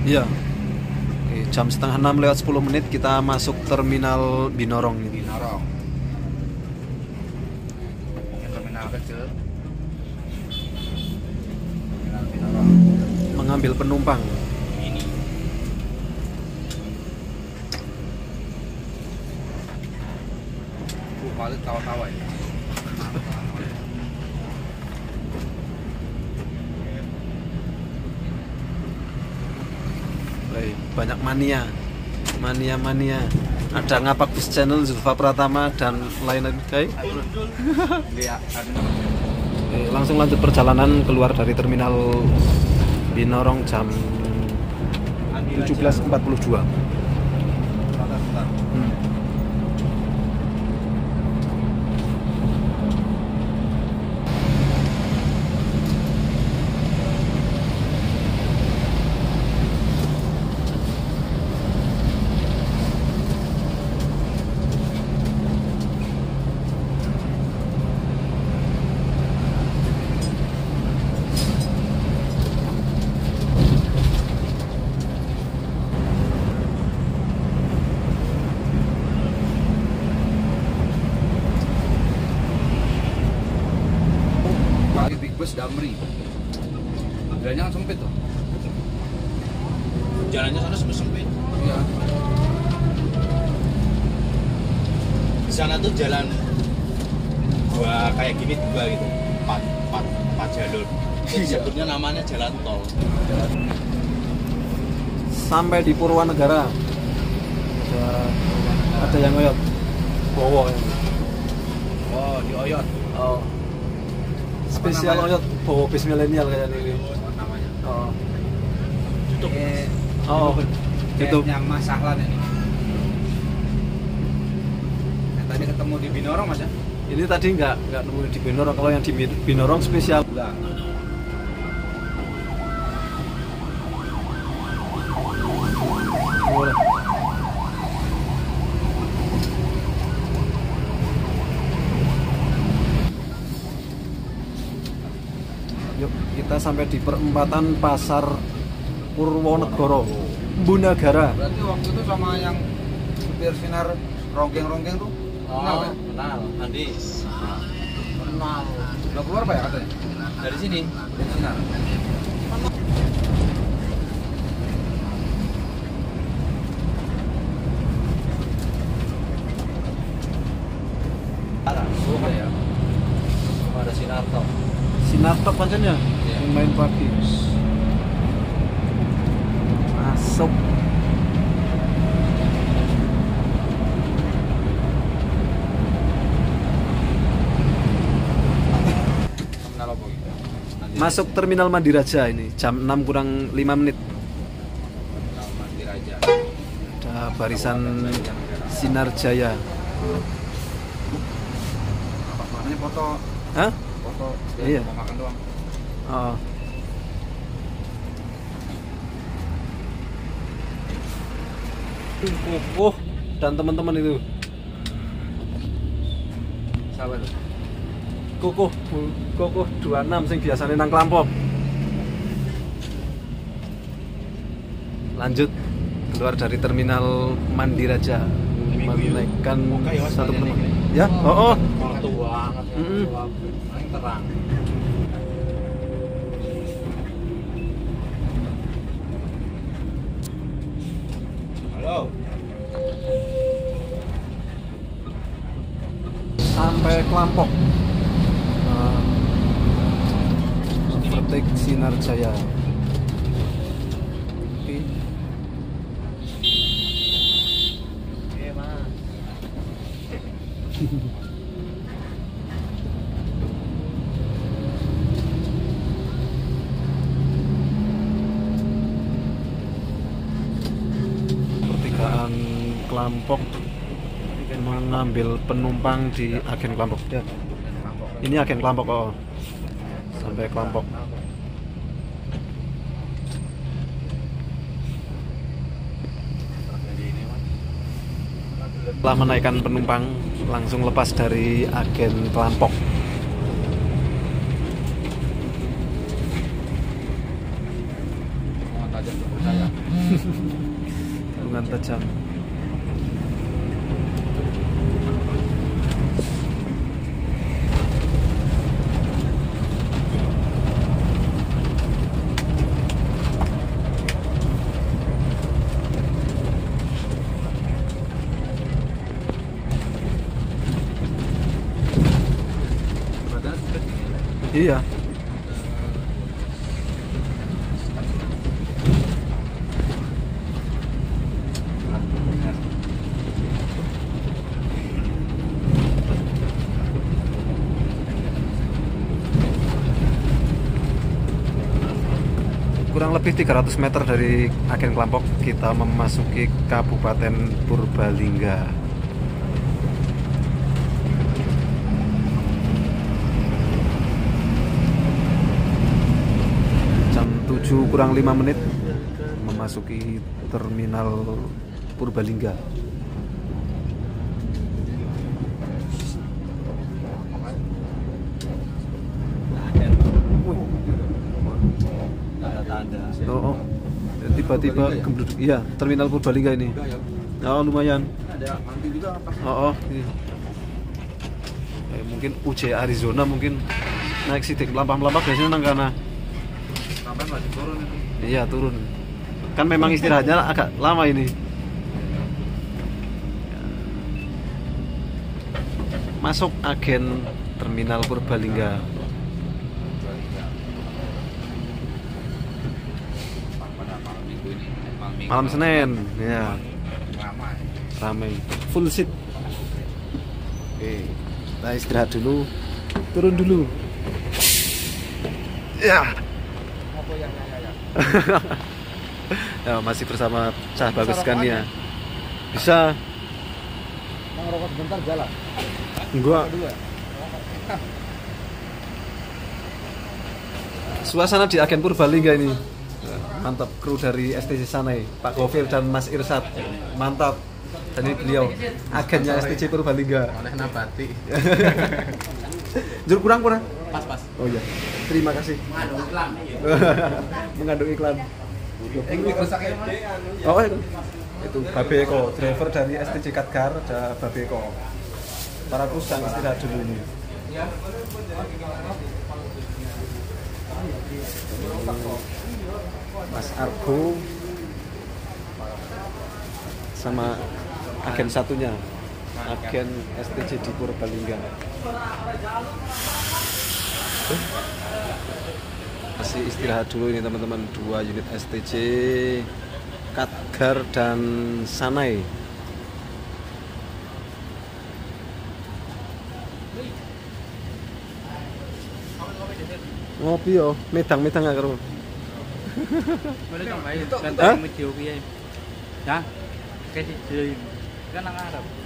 Iya. Oke, jam setengah 6 lewat 10 menit kita masuk terminal Binorong ini. Binorong. Terminal kecil. Terminal Binorong. Mengambil penumpang. Ini. Balik tawa-tawa ya. Baik, banyak mania. Ada Ngapak Bus Channel, Zulfa Pratama dan lain-lain. Oke, langsung lanjut perjalanan keluar dari terminal Binorong jam 17.42. Bus Damri. Jalannya kan sempit tuh. Jalannya sana sempit. Iya. Di sana tuh jalan dua kayak gini dua gitu. Empat jalur. Sebetulnya namanya jalan tol. Sampai di Purwanegara. Ada yang ngoyot. Bowo yang. Oh, di Oyot. Oh. Spesial oyot, bawa bis milenial kayak ini. Namanya. Oh. Tutup. Oh, YouTube. Kayaknya Mas Sahlan ini. Yang tadi ketemu di Binorong Mas ya? Ini tadi nggak nemu di Binorong. Kalau yang di Binorong spesial. Enggak. Boleh. Yuk, kita sampai di perempatan Pasar Purwonegoro, Bunagara. Berarti waktu itu sama yang supir sinar ronggeng-ronggeng tuh kenal ya? Kenal. Andi. Kenal. Udah keluar Pak ya katanya? Dari sini. Dari sinar. Bukan ya? Ada Sinarto. Sinartok pancen ya? Iya. Yang main pagi. Masuk. Terminal apa gitu? Masuk terminal Mandiraja ini jam 6 kurang 5 menit. Terminal Mandiraja. Ada barisan Sinar Jaya. Apa namanya foto? Hah? Foto. Iya. Mau makan doang. Oh. Kukuh dan teman-teman itu. Sabar tuh. Kukuh 26 sing biasanya nang Klampok. Lanjut keluar dari terminal Mandiraja menaikkan satu penumpang. Ya, oh. Waktu banget. Paling terang. Halo. Sampai Klampok. Petik Sinar Jaya. Oke. Oke, Mas. Pertigaan Klampok mengambil penumpang di agen Klampok. Ya. Ini agen Klampok kok. Sampai Klampok. Setelah menaikkan penumpang, langsung lepas dari agen Klampok. Mau tajam percaya. Tarungan tajam. Iya. Kurang lebih 300 meter dari Agen Klampok kita memasuki Kabupaten Purbalingga. Jam 7 kurang 5 menit memasuki terminal Purbalingga. Oh, tiba-tiba gembur. Iya, terminal Purbalingga ini. Oh, lumayan. Ada nanti juga pas Oh, iya. Mungkin UJ Arizona mungkin naik sidik melampah-melampah biasanya nang kana. sampai masih turun itu. Iya, turun. Kan memang istirahatnya agak lama ini. Masuk agen terminal Purbalingga. Pada malam minggu ini, Malam Senin, ya. ramai. Ramai, full seat. Oke, kita istirahat dulu, turun dulu. Ya. Apa yang ya? Ya, masih bersama Cah Bagus Kania. Bisa. Mau rokok sebentar jalan. Gua Dua. suasana di agen Purbalingga ini. Mantap, kru dari STC Sanai, Pak Gofil dan Mas Irsad. Mantap. Dan ini beliau agennya STC Purbalingga. Oleh nabati. Jur kurang. Pas. Oh iya. Terima kasih. Mengandung iklan. Oh itu Babeko, driver dari STC Katgar, ada Babeko. Para kusang istirahat dulu ini. Mas Argo sama agen satunya, agen STC di Purbalingga. Masih istirahat dulu ini teman-teman, 2 unit STC Katgar dan Sanai. Ngopi yo, medang-medang gak karo. Boleh tambahin, Hah? ganti video piye. Ya. Kayak siji. Kan nang arep.